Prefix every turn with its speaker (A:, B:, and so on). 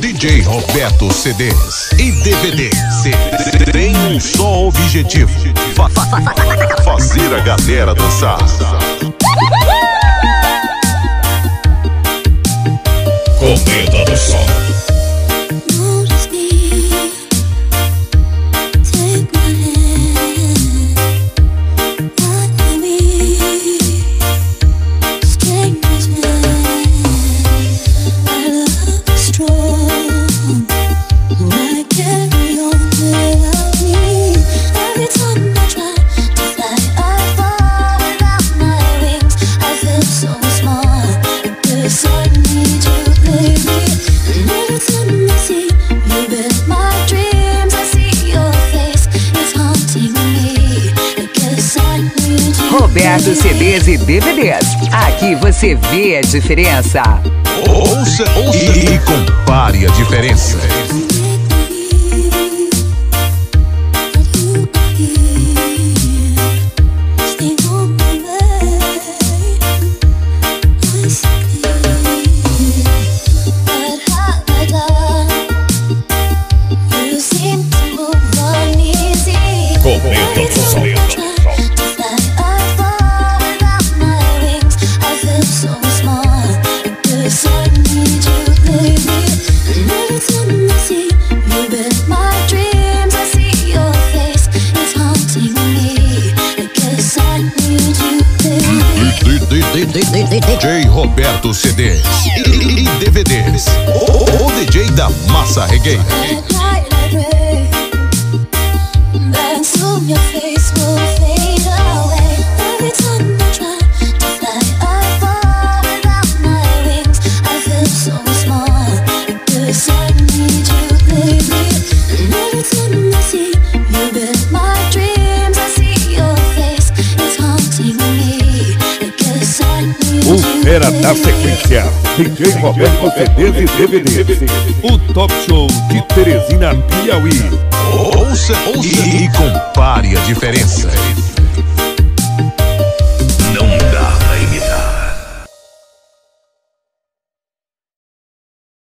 A: DJ Roberto CDs e DVDs. Tem um só objetivo: fazer a galera dançar. Cometa do som.
B: Roberto CDs e DVDs. Aqui você vê a diferença.
A: Ouça e compare a diferença. Cometa do som. DJ Roberto CDs e DVDs. O DJ da massa reggae.
C: Era da sequência, DJ Roberto CDs e DVDs, o Top Show de Teresina, Piauí.
A: Ouça e compare a diferença.